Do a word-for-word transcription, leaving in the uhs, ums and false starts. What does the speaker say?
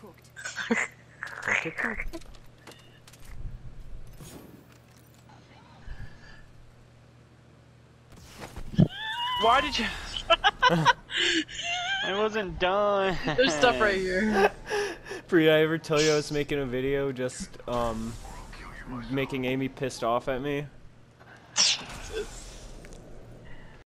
Why did you? I wasn't done. There's stuff right here. Bree, I ever tell you I was making a video just um making Amy pissed off at me?